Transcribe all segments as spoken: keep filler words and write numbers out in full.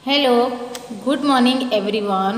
Hello, good morning everyone.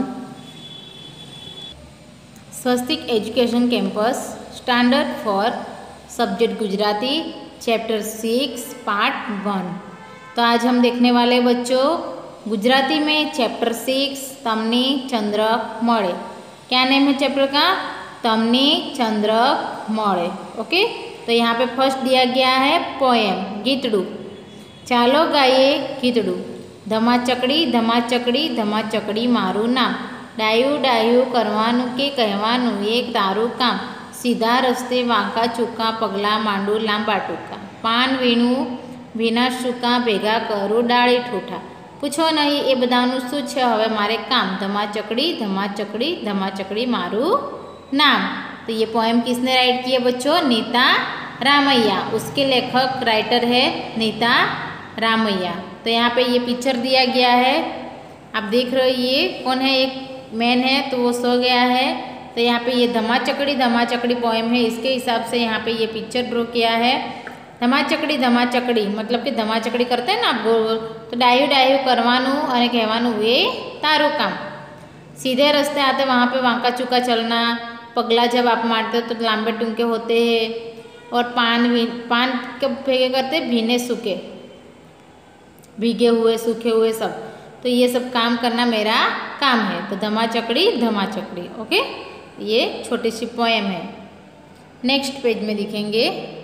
Swastik education campus standard for subject Gujarati chapter six part one. तो आज हम देखने वाले बच्चों गुजराती में चैप्टर सिक्स तमने चंद्रक मळे। क्या नेम है चैप्टर का? तमने चंद्रक मळे। ओके, तो यहाँ पे फर्स्ट दिया गया है पोएम गीतड़ू। चालो गाइए गीतड़ू। धमा चकड़ी धमा चकड़ी धमा चकड़ी मारू नाम। डायू डायू करवानू के कहवानू एक तारू काम। सीधा रस्ते वांका चूका पगला मांडू लांबा टूका। पान वीणू भीना शूका भेगा करू डाળી ठूठा। पूछो नहीं ये बधानु शू छे हवे मारे काम। धमा चकड़ी धमा चकड़ी धमा चकड़ी मारू नाम। तो ये पोएम किसने राइट किया बच्चों? नीता रामैया। उसके लेखक राइटर है नीता रामैया। तो यहाँ पे ये पिक्चर दिया गया है, आप देख रहे हो ये कौन है? एक मैन है तो वो सो गया है। तो यहाँ पे ये धमा चकड़ी धमा चकड़ी पोएम है, इसके हिसाब से यहाँ पे ये पिक्चर ड्रॉ किया है। धमा चकड़ी धमा चकड़ी मतलब कि धमा चकड़ी करते हैं ना आप गोल गोल, तो डायू डायू करवानू और कहवानू वे तारू काम। सीधे रास्ते आते वहाँ पे वांका चूका चलना। पगला जब आप मारते हो तो लंबे टूंके होते हैं। और पान पान कब फेंके करते? भीने सूखे, भीगे हुए सूखे हुए सब। तो ये सब काम करना मेरा काम है। तो धमा चकड़ी धमा चकड़ी। ओके, ये छोटी सी पोएम है। नेक्स्ट पेज में दिखेंगे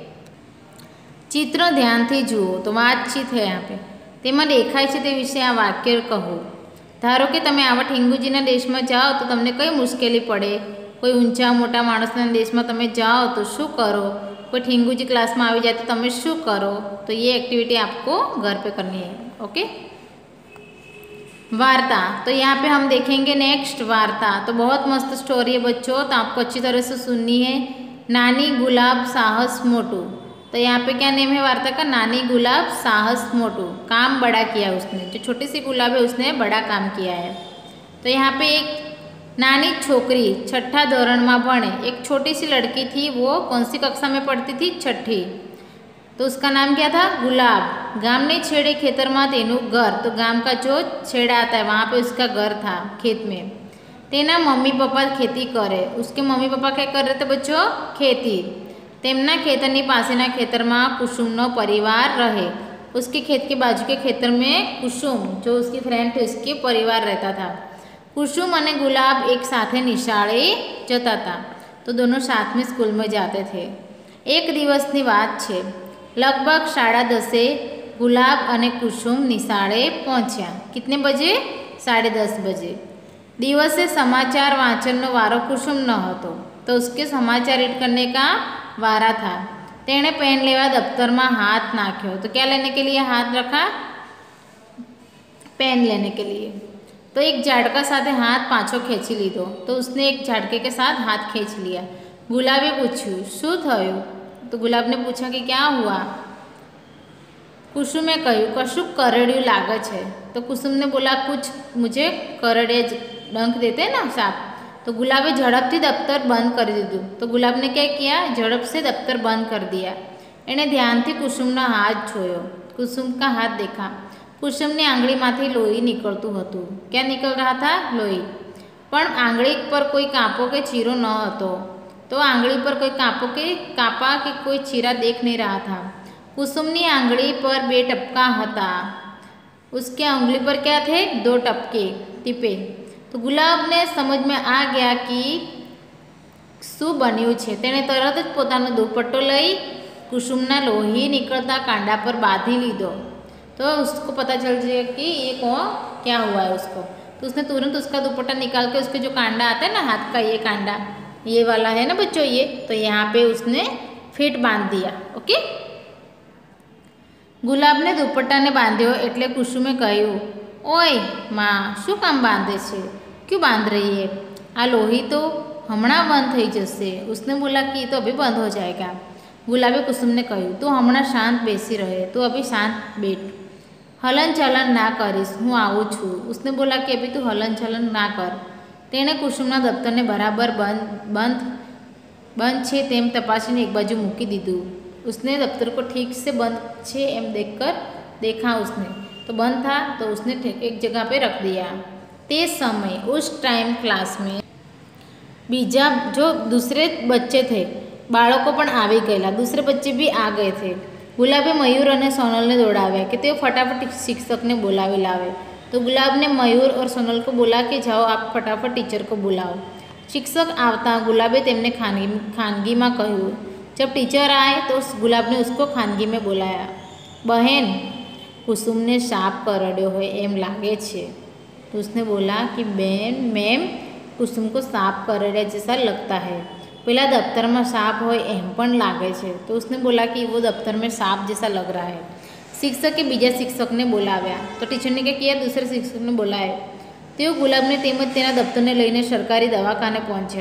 चित्र ध्यान थी जुओ। तो बातचीत है यहाँ पे। तेमां देखाय छे ते विषे आ वाक्य कहो। धारो कि तमे आवा ठेंगुजीना देश में जाओ तो तमने कई मुश्केली पड़े। कोई ऊंचा मोटा माणसना देश में तमे जाओ तो शू करो? कोई ठेंगुजी क्लास में आ जाए तो तमे शू करो? तो ये एक्टिविटी आपको घर पे करनी है। ओके, वार्ता। तो यहाँ पे हम देखेंगे नेक्स्ट वार्ता। तो बहुत मस्त स्टोरी है बच्चों, तो आपको अच्छी तरह से सुननी है। नानी गुलाब साहस मोटू। तो यहाँ पे क्या नेम है वार्ता का? नानी गुलाब साहस मोटू। काम बड़ा किया उसने, जो छोटी सी गुलाब है उसने बड़ा काम किया है। तो यहाँ पे एक नानी छोकरी छठा धोरण में भणे। एक छोटी सी लड़की थी, वो कौन सी कक्षा में पढ़ती थी? छठी। तो उसका नाम क्या था? गुलाब। गाम ने छेड़े खेतर में तेनु घर। तो गाम का जो छेड़ा आता है वहाँ पे उसका घर था खेत में। तेना मम्मी पापा खेती करे। उसके मम्मी पापा क्या कर रहे थे बच्चों? खेती। तेमना खेतरनी पासेना खेतर में कुसुमनो परिवार रहे। उसके खेत के बाजू के खेतर में कुसुम जो उसकी फ्रेंड थी उसके परिवार रहता था। कुसुम और गुलाब एक साथे निशाळे जता था। तो दोनों साथ में स्कूल में जाते थे। एक दिवसनी बात छे, लगभग साढ़ा दसे गुलाब और कुसुम निशाळे पहुंचा। कितने बजे? साढ़े दस बजे। दिवसे समाचार वांचननो वारो कुसुम न हतो, तो उसके समाचार रीड करने का वारा था। तेणे पेन लेवा दफ्तर में हाथ नाख्यो। तो क्या लेने के लिए हाथ रखा? पेन लेने के लिए। तो एक झाड़का साथे हाथ पाछो खींची लीधो। तो उसने एक झाड़के के साथ हाथ खींच लिया। गुलाबे पूछ्યું शू थयुं? तो गुलाब ने पूछा कि क्या हुआ? कुसुमे कह્યું कशुक करड़िયું लागे छे। तो कुसुम ने बोला कुछ मुझे करड़े डंक देते ना साप। तो गुलाबे झड़प थी दफ्तर बंद कर दीधुं। तो गुलाब ने क्या किया? झड़प से दफ्तर बंद कर दिया। एने ध्यान थी कुसुमनो हाथ जोयो। कुसुम का हाथ देखा। कुसुमनी आंगળી मांथी लोही निकलतुं हतुं। क्या निकल रहा था? लोही। पण आंगળી पर कोई कांपो के चीरो न हतो। तो आंगળી पर कोई कांपो के कापा के कोई चीरा देख नहीं रहा था। कुसुमनी आंगળી पर बे टपका हता। उसके उंगली पर क्या थे? दो टपके टीपे। तो गुलाब ने समझ में आ गया कि शू बन्युं छे। तेणे तरत ज पोतानो दुपट्टो लई कुसुमना लोही निकलता कांडा पर बांधी लीधो। तो उसको पता चल जाए कि ये कौन क्या हुआ है उसको। तो उसने तुरंत उसका दुपट्टा निकाल के उसके जो कांडा आता है ना हाथ का, ये कांडा ये वाला है ना बच्चों ये, तो यहाँ पे उसने फिट बांध दिया। ओके, गुलाब ने दुपट्टा ने बांध्यो एटले कुसुमे कह્યું ओए माँ शू काम बांधे छे? क्यों बांध रही है? आ लोही तो हमणा बंद थई जशे। उसने बोला कि ये तो अभी बंद हो जाएगा। गुलाबे कुसुम ने कह્યું तू हमणा शांत बेसी रहे, तू अभी शांत बैठ, हलन चलन ना करीश, हूँ आऊँ छूँ। उसने बोला कि अभी तू हलन चलन ना कर। तेणे कुसुमना दफ्तर ने बराबर बंद बंद बंद छे तेम तपासीने एक बाजू मूकी दीधुं। उसने दफ्तर को ठीक से बंद छे एम देखकर देखा उसने। तो बंद था तो उसने एक जगह पे रख दिया। ते समय उस टाइम क्लास में बीजा जो दूसरे बच्चे थे बाळको पण आवी गयेला, दूसरे बच्चे भी आ गए थे। गुलाबे मयूर और सोनल ने दौड़ाव्या कि ते फटाफट शिक्षक ने बुलावी लावे। तो गुलाब ने मयूर और सोनल को बोला कि जाओ आप फटाफट टीचर को बुलाओ। शिक्षक आवता गुलाबे तेमने खानगी खानगी में कहूँ। जब टीचर आए तो उस गुलाब ने उसको खानगी में बुलाया। बहन कुसुम ने साप करड्यो होय एम लागे छे। तो उसने बोला कि बहन मैम कुसुम को साप करड्या जैसा लगता है, पेला दफ्तर में साप होय एम पण लागे छे। तो उसने बोला कि वो दफ्तर में साप जैसा लग रहा है। शिक्षक के बीजा शिक्षक ने बोलाव्या तो टीचर ने क्या किया, दूसरे शिक्षक ने बुलाए। तो गुलाब ने तेमज तेना दफ्तर ने लईने सरकारी दवाखाने पहुंचा।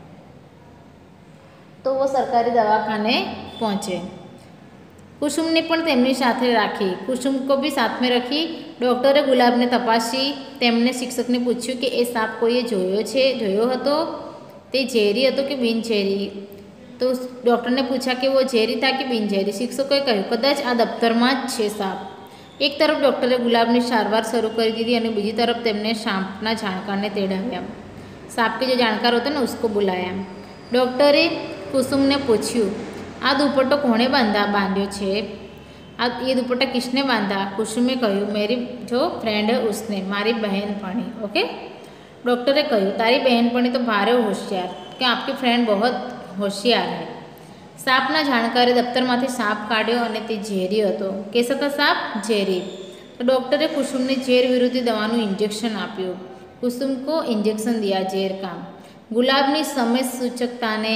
तो वो सरकारी दवाखाने पहुंचे। कुसुम ने पण तेमनी साथे राखी, कुसुम को भी साथ में रखी। डॉक्टरे गुलाब ने तपासी। तेमने शिक्षक ने पूछ्યું कि ए साप कोईए जोयो छे, जोयो हतो, ते झेरी हतो कि बिन झेरी। तो डॉक्टर ने पूछा कि वो झेरी था कि बिन झेरी। शिक्षकोए कह્યું कदाच आ दफ्तर में ज छे साप। एक तरफ डॉक्टरे गुलाबनी सारवार शुरू कर दी और बीजी तरफ तेमने सांपना जाणकार ने तेड़ाव्या। सांप के जो जानकार होते ना उसको बुलाया। डॉक्टरे कुसुम ने पूछ्યું आ दुपट्टो कोणे बांधा बांध्यो छे, आ ये दुपट्टा किसने बांधा। कुसुमे कह્યું मेरी जो फ्रेंड है उसने, मारी बहनपणी। ओके, डॉक्टरे कह્યું तारी बहनपणी तो भारे होशियार, कि आपकी फ्रेंड बहुत होशियार है। सापना जाणकारे दफ्तरमांथी साप काढ्यो अने ते झेरी हतो। केस हतो साप झेरी। तो डॉक्टरे कुसुमने झेर विरोधी दवानुं इंजेक्शन आप्युं। कुसुम को इंजेक्शन दिया झेर का। गुलाबनी समय सूचकताने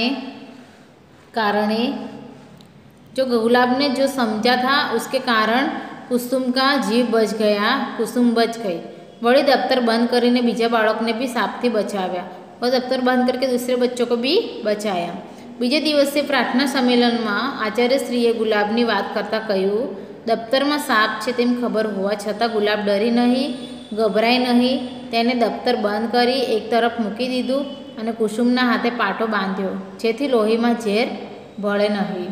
कारणे जो गुलाब ने जो समझा था उसके कारण कुसुम का जीव बच गया, कुसुम बच गई। वળી दफ्तर बंद करीने बीजा बाळकने भी सापथी बचाव्या। और दफ्तर बंद करके दूसरे बच्चों को भी बचाया। बीजे दिवसे प्रार्थना सम्मेलन में आचार्यश्रीए गुलाबनी बात करता कह્યું दफ्तर में साप छे तेम खबर होवा छतां गुलाब डरी नहीं, गभराई नहीं। तेने दफ्तर बंद करी एक तरफ मूकी दीधुं अने कुसुमना हाथे पाटो बांध्यो जेथी लोहीमां झेर भळे नहीं।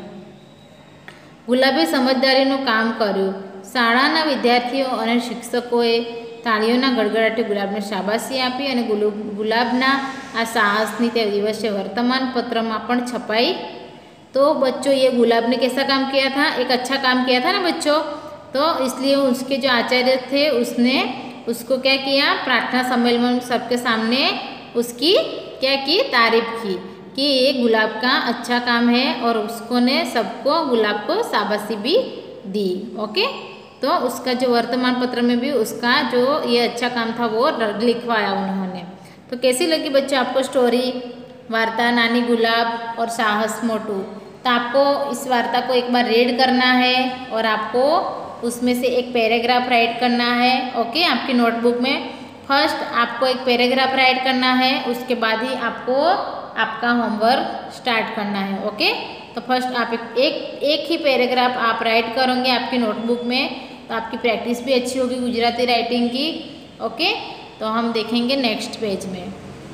गुलाबे समझदारीनुं काम कर्युं। शाळाना विद्यार्थीओ अने शिक्षकोए ताळीओना गड़गड़ाटे गुलाबने शाबाशी आपी अने गुलाबना आ साहसनी ते दिवसे वर्तमानपत्र में पण छपाई। तो बच्चों ये गुलाब ने कैसा काम किया था, एक अच्छा काम किया था ना बच्चों। तो इसलिए उसके जो आचार्य थे उसने उसको क्या किया, प्रार्थना सम्मेलन में सबके सामने उसकी क्या की, तारीफ की कि ये गुलाब का अच्छा काम है और उसको ने सबको गुलाब को शाबाशी भी दी। ओके, तो उसका जो वर्तमान पत्र में भी उसका जो ये अच्छा काम था वो लिखवाया उन्होंने। तो कैसी लगी बच्चों आपको स्टोरी, वार्ता नानी गुलाब और साहस मोटू। तो आपको इस वार्ता को एक बार रीड करना है और आपको उसमें से एक पैराग्राफ राइट करना है। ओके, आपकी नोटबुक में फर्स्ट आपको एक पैराग्राफ राइट करना है, उसके बाद ही आपको आपका होमवर्क स्टार्ट करना है। ओके, तो फर्स्ट आप एक एक, एक ही पैराग्राफ आप राइट करोगे आपकी नोटबुक में, तो आपकी प्रैक्टिस भी अच्छी होगी गुजराती राइटिंग की। ओके, तो हम देखेंगे नेक्स्ट पेज में।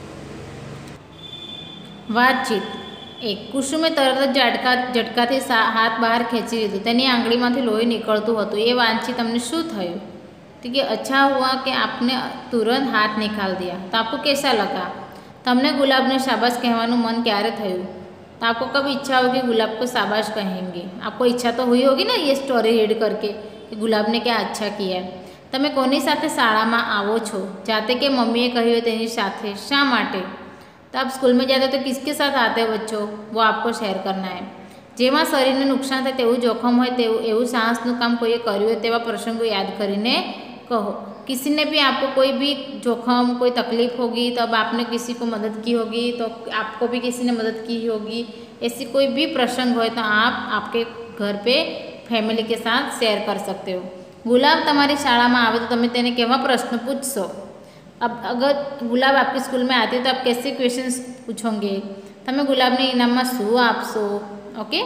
वातचीत एक, कुसुमे तरत ज झटका झटकाथी हाथ बहार खेंची लीधो, तेनी आंगळीमांथी लोही निकळतुं हतुं। ए वांची तमने शुं थयुं? ठीक है, अच्छा हुआ कि आपने तुरंत हाथ निकाल दिया। तो आपको कैसा लगा? तमने गुलाब ने शाबाश कहवानुं मन क्यारे थयुं? तो आपको कब इच्छा होगी गुलाब को शाबाश कहेंगे? आपको इच्छा तो हुई होगी ना ये स्टोरी रीड करके कि गुलाब ने क्या अच्छा किया है। तमे कोनी साथे शाळामां आवो छो? जाते कि मम्मीए कह्युं तेनी साथे। शा माटे? तो आप स्कूल में जाते तो किसके साथ आते हो बच्चों, वो आपको शेयर करना है। जेमां शरीरने नुकसान थाय तेवुं जोखम होय तेवुं एवुं साहसनुं काम कोईए कर्युं होय तेवा प्रसंगों याद करीने कहो। किसी ने भी आपको कोई भी जोखम कोई तकलीफ होगी तो अब आपने किसी को मदद की होगी तो आपको भी किसी ने मदद की होगी। ऐसी कोई भी प्रसंग हो तो आप आपके घर पे फैमिली के साथ शेयर कर सकते हो। गुलाब तमारी शाला में आवे तो तमे तेने केवा प्रश्न पूछशो? अब अगर गुलाब आपके स्कूल में आती है तो आप कैसे क्वेश्चंस पूछोगे? तमे गुलाब ने इनाम में शू आपशो? ओके,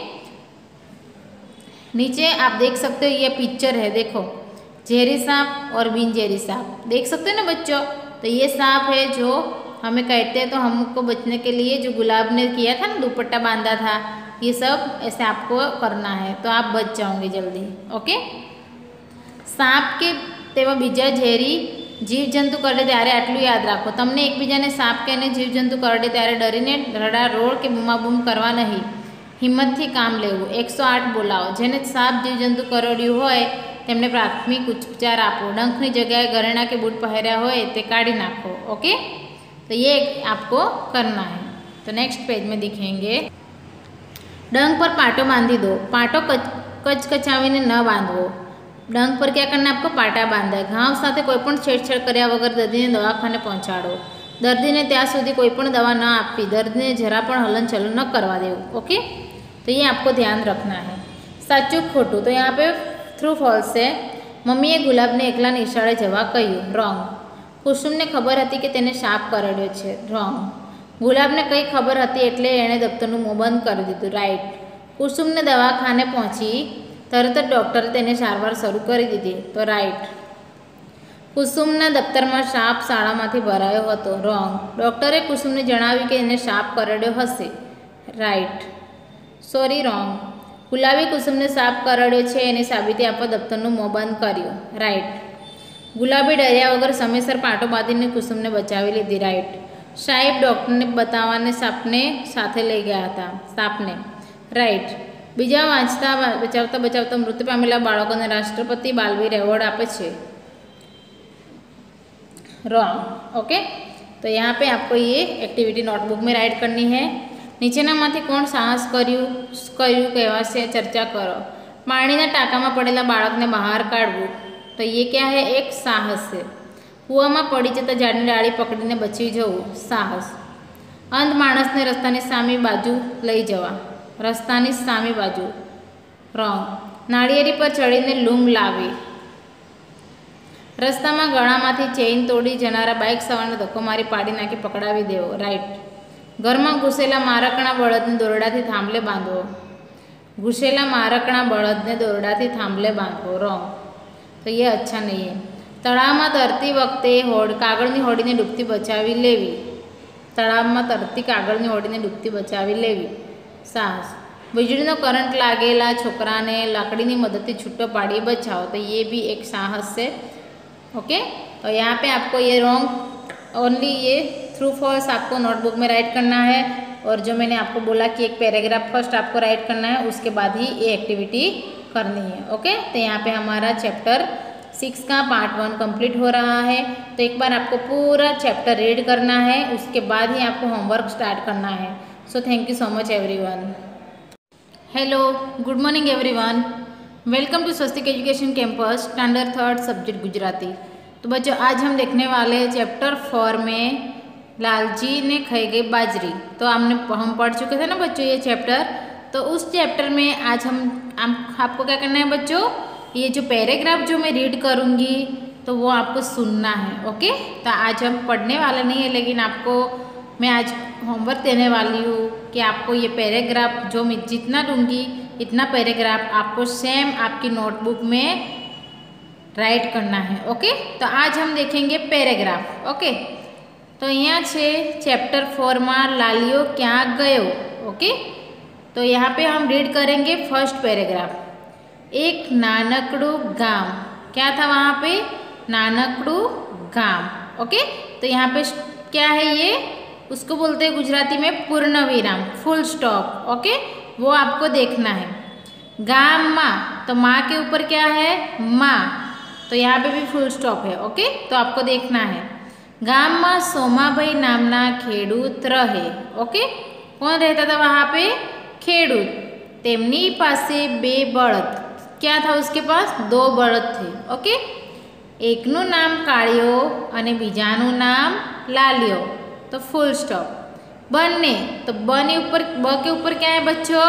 नीचे आप देख सकते हो ये पिक्चर है, देखो झेरी सांप और बिन झेरी सांप देख सकते हो ना बच्चों। तो ये सांप है जो हमें कहते हैं, तो हमको बचने के लिए जो गुलाब ने किया था ना, दुपट्टा बांधा था, ये सब ऐसे आपको करना है तो आप बच जाओगे जल्दी। ओके, सांप के તેમાં બીજા ઝેરી જીવજંતુ કરડે ત્યારે આટલું યાદ રાખો, તમને એકબીજાને સાપ કે અને જીવજંતુ કરડે ત્યારે ડરીને રડા રોડ કે બૂમાબૂમ કરવા નહીં, હિંમતથી કામ લેવું. એકસો આઠ બોલાવો. જેને સાપ જીવજંતુ કરડ્યું હોય તેમને પ્રાથમિક ઉપચાર આપો. ડંખની જગ્યાએ ઘરેણા કે બૂટ પહેર્યા હોય તે કાઢી નાખો. ओके, तो ये आपको करना है. तो नेक्स्ट पेज में दिखेंगे. डंक पर पाटो बांधी दो. पाटो कच कचकचावीने न बांधवो. डंक पर क्या करना है आपको? पाटा बांधा है. घाव साथे कोईपण छेड़छाड़ कर्या वगर दर्दीने दवाखाने पहोंचाडो. दर्दीने त्यां सुधी कोईपण दवा न आपवी. दर्दीने जरा पण हलन चलन न करवा देवुं. ओके, तो ये आपको ध्यान रखना है. साचुं खोटું, तो यहाँ पे थ्रू फॉल्स है. मम्मीए गुलाबने एकला निशाळे जवा कह्युं. रॉन्ग. कुसुમને ખબર હતી કે તેને સાપ કરડ્યો છે. રોંગ. ગુલાબને કંઈ ખબર હતી એટલે એણે દફતરનું મોં બંધ કરી દીધું. રાઈટ. કુસુમને દવાખાને પહોંચી તરત જ ડૉક્ટરે તેને સારવાર શરૂ કરી દીધી. તો રાઈટ. કુસુમના દફતરમાં સાપ શાળામાંથી ભરાયો હતો. રોંગ. ડૉક્ટરે કુસુમને જણાવ્યું કે એને સાપ કરડ્યો હશે. રાઈટ. Sorry, wrong. ગુલાબે કુસુમને સાપ કરડ્યો છે એની સાબિતી આપવા દફતરનું મોં બંધ કર્યું. રાઈટ. गुलाबी डर्या वगर समयसर पाटो बांधीने कुसुमने बचावी लीधी. राइट. साहेब डॉक्टरने बतावाने सापने साथे लई गया था. सापने. राइट. बीजा वांचता बचावता बचावता मृत्यु पामेला बाळकोने राष्ट्रपति बालवीर एवॉर्ड आपे छे. रॉन्ग. ओके, तो यहाँ पे आपको ये एक्टिविटी नोटबुक में राइट करनी है. नीचेनामांथी कोण साहस कर्युं कर्युं कहेवाशे चर्चा करो. पाणीना टाँकामां पड़ेला बाळकने बहार काढवुं. तो ये क्या है? एक साहस है. कुआ में पड़ी जता झाड़नी डाड़ी पकड़ीने बची जवुं. साहस. अंध माणसने रस्तानी सामी बाजू लई जवा. रस्तानी सामी बाजू. रॉन्ग. नाळिયેરી पर चढ़ीने लूम लावी. रस्तामां गळामांथी चेन तोड़ी जनारा बाइक सवारने धक्को मारी पाड़ी नाखी पकड़ावी देवो. राइट. घरमां घुसेला मारकणा बळदने दोरडाथी थांभले बांधवो. घुसेला मारकणा बळदने दोरडाथी थांभले बांधवो. रॉन्ग. तो ये अच्छा नहीं है. तलाव में तरती वक्ते होड़ कागळनी होड़ीने डूबती बचावी लेवी. तलाव में तरती कागळनी होड़ीने डूबती बचावी लेवी. साहस. वीजळीनो करंट लागेला छोकराने लाकड़ीनी मददथी छूटो पाड़ी बचाओ. तो ये भी एक साहस है. ओके, तो यहाँ पे आपको ये रॉन्ग ओनली ये थ्रू फॉल्स आपको नोटबुक में राइट करना है. और जो मैंने आपको बोला कि एक पैराग्राफ फर्स्ट आपको राइट करना है, उसके बाद ही ये एक्टिविटी करनी है. ओके, तो यहाँ पे हमारा चैप्टर सिक्स का पार्ट वन कंप्लीट हो रहा है. तो एक बार आपको पूरा चैप्टर रीड करना है, उसके बाद ही आपको होमवर्क स्टार्ट करना है. So thank you so much everyone. Hello, good morning everyone. Welcome to Swastik education campus standard third subject Gujarati. तो बच्चों, आज हम देखने वाले हैं चैप्टर फोर में लालजी ने खाई गई बाजरी. तो हमने हम पढ़ चुके थे ना बच्चों ये चैप्टर. तो उस चैप्टर में आज हम आप, आपको क्या करना है बच्चों? ये जो पैराग्राफ जो मैं रीड करूँगी तो वो आपको सुनना है. ओके, तो आज हम पढ़ने वाले नहीं है, लेकिन आपको मैं आज होमवर्क देने वाली हूँ कि आपको ये पैराग्राफ जो मैं जितना दूँगी इतना पैराग्राफ आपको सेम आपकी नोटबुक में राइट करना है. ओके, तो आज हम देखेंगे पैराग्राफ. ओके, तो यहाँ छे चैप्टर फोर में लालियो क्या गयो. ओके, तो यहाँ पे हम रीड करेंगे फर्स्ट पैराग्राफ. एक नानकड़ू गाम. क्या था वहाँ पे? नानकड़ू गाम. ओके, तो यहाँ पे क्या है ये? उसको बोलते हैं गुजराती में पूर्ण विराम, फुल स्टॉप. ओके, वो आपको देखना है. गाम माँ, तो माँ के ऊपर क्या है? माँ. तो यहाँ पे भी फुल स्टॉप है. ओके, तो आपको देखना है. गाम में सोमाभाई नामना खेडूत रहे. ओके, कौन रहता था वहाँ पे? खेडूत. तेमनी पासे बे बळद. क्या था उसके पास? दो बळद थे. ओके, एकनु नाम काळियो अने बीजानु नाम लालियो. तो फुल स्टॉप. बन्ने, तो बने ऊपर ब के ऊपर क्या है बच्चों?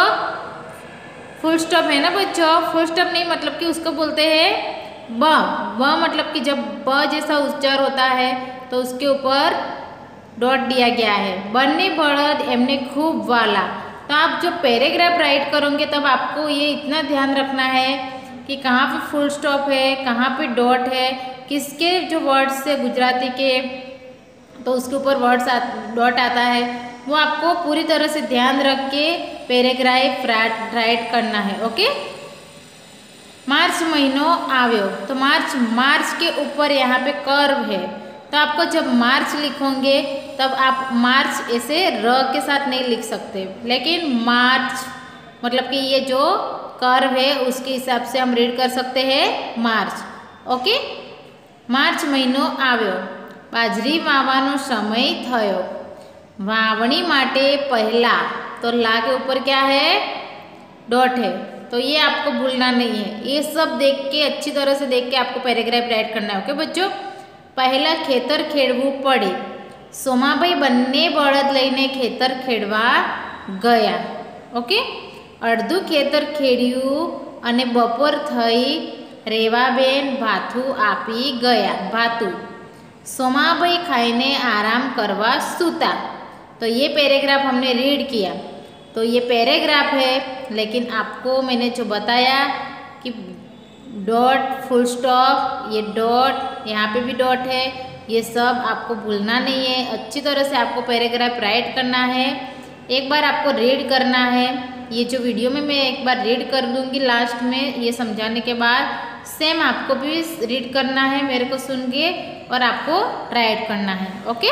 फुल स्टॉप है ना बच्चों. फुल स्टॉप नहीं, मतलब कि उसको बोलते हैं ब. ब मतलब कि जब ब जैसा उच्चार होता है तो उसके ऊपर डॉट दिया गया है. बन्ने बळद एमने खूब वाला. तो आप जब पैराग्राफ राइट करोगे तब आपको ये इतना ध्यान रखना है कि कहाँ पे फुल स्टॉप है, कहाँ पे डॉट है, किसके जो वर्ड्स से गुजराती के तो उसके ऊपर वर्ड्स आ, डॉट आता है, वो आपको पूरी तरह से ध्यान रख के पैराग्राफ राइट करना है. ओके, मार्च महीनो आव्यो, तो मार्च मार्च के ऊपर यहाँ पे कर्व है, तो आपको जब मार्च लिखोगे तब आप मार्च ऐसे र के साथ नहीं लिख सकते, लेकिन मार्च मतलब कि ये जो कर्व है उसके हिसाब से हम रीड कर सकते हैं मार्च। ओके, मार्च महीनो आव्यो, बाजरी वावવાનો समय थयो, वावणी माटे पहला, तो ला के ऊपर क्या है, डॉट है, तो ये आपको भूलना नहीं है। ये सब देख के अच्छी तरह से देख के आपको पैराग्राफ राइट करना है। ओके बच्चों, पहला खेतर खेड़वू पड़े, सोमाभाई बन्ने बळद लईने खेतर खेड़वा गया। ओके, अर्धु खेतर खेड्यू अने बपोर थई रेवाबेन भाथू आपी गया। भाथू, सोमाभाई खाईने आराम करवा सूता। तो ये पैराग्राफ हमने रीड किया, तो ये पैराग्राफ है, लेकिन आपको मैंने जो बताया कि डॉट, फुल स्टॉप, ये डॉट, यहाँ पे भी डॉट है, ये सब आपको भूलना नहीं है। अच्छी तरह से आपको पैराग्राफ राइट करना है, एक बार आपको रीड करना है। ये जो वीडियो में मैं एक बार रीड कर दूँगी लास्ट में, ये समझाने के बाद सेम आपको भी रीड करना है, मेरे को सुन के, और आपको राइट करना है। ओके,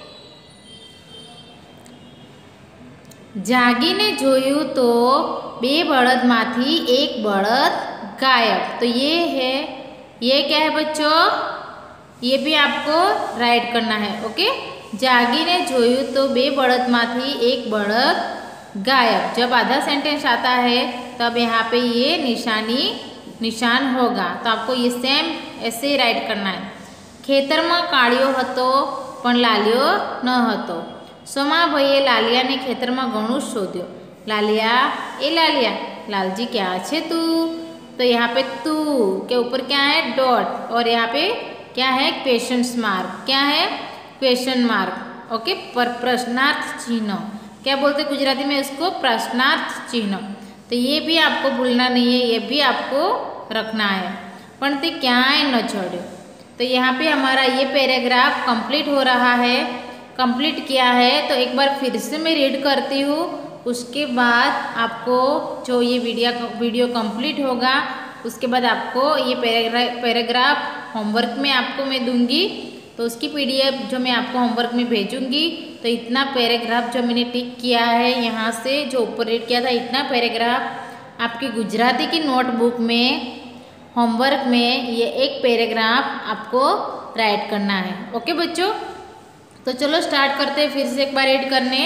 जागीने जोयू तो बे बळदमांथी एक बळद गायब। तो ये है, ये क्या है बच्चों, ये भी आपको राइट करना है। ओके, जागीने जोयू तो बे बळदमांथी एक बळद गायब। जब आधा सेंटेंस आता है तब यहाँ पे ये निशानी निशान होगा, तो आपको ये सेम ऐसे राइट करना है। खेतर में काळियो हतो पण लालियो न हतो। सोमाभाईए लालिया ने खेतर में घणुं शोध्यो। लालिया, ए लालिया, लालजी क्या है तू, तो यहाँ पे तू के ऊपर क्या है, डॉट, और यहाँ पे क्या है, क्वेश्चन मार्क। क्या है, क्वेश्चन मार्क। ओके, पर प्रश्नार्थ चिन्ह, क्या बोलते गुजराती में इसको, प्रश्नार्थ चिन्ह। तो ये भी आपको भूलना नहीं है, ये भी आपको रखना है। पण ते क्यांय न चढ़्यो, तो यहाँ पे हमारा ये पैराग्राफ कंप्लीट हो रहा है। कंप्लीट किया है तो एक बार फिर से मैं रीड करती हूँ, उसके बाद आपको जो ये वीडियो वीडियो कंप्लीट होगा उसके बाद आपको ये पैराग्राफ पैराग्राफ होमवर्क में आपको मैं दूंगी, तो उसकी पीडीएफ जो मैं आपको होमवर्क में भेजूंगी। तो इतना पैराग्राफ जो मैंने टिक किया है यहाँ से, जो ऊपर रीड किया था, इतना पैराग्राफ आपकी गुजराती की नोटबुक में होमवर्क में ये एक पैराग्राफ आपको राइट करना है। ओके बच्चों, तो चलो स्टार्ट करते हैं फिर से एक बार रीड करने।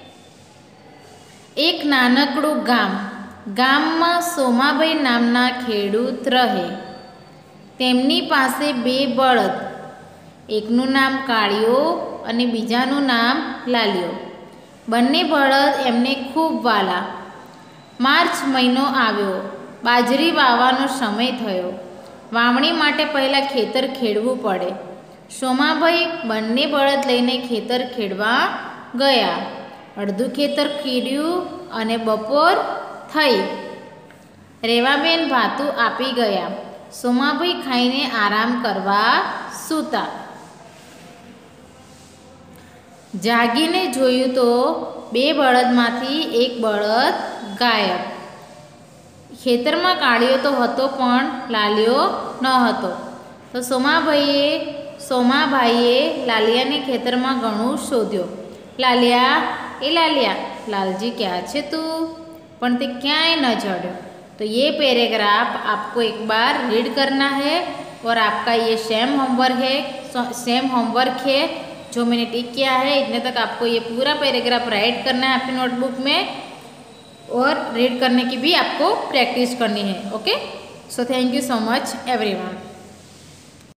एक नानकड़ू गाम, गाममां सोमाभाई नामना खेडूत रहे। तेमनी पासे बे बळद, एकनु नाम काळियो अने बीजानु नाम लालियो। बंने बळद एमने खूब वाला। मार्च महीनो आव्यो, बाजरी वावવાનો समय थयो। वावणी माटे पहला खेतर खेडवू पड़े। सोमाभाई बंने बळद लईने खेतर खेडवा गया। अर्धु खेतर खेड्यू अने बपोर थई रेवाबेन भातू आपी गया। सोमाभाई खाईने आराम करवा सूता। जागीने जोयू तो बे बळदमांथी एक बळद गायब। खेतर में काळियो तो हतो पण लालियो न हतो। तो सोमाभाईए सोमाभाईए लालिया ने खेतर में घणुं शोध्यो। लालिया, ए लालिया, लालजी क्या है तू, पण ते क्यांय न चढ़्यो। तो ये पैराग्राफ आपको एक बार रीड करना है, और आपका ये सेम होमवर्क है सेम होमवर्क है जो मैंने टिक किया है। इतने तक आपको ये पूरा पैराग्राफ राइट करना है अपनी नोटबुक में, और रीड करने की भी आपको प्रैक्टिस करनी है। Okay, so thank you so much everyone.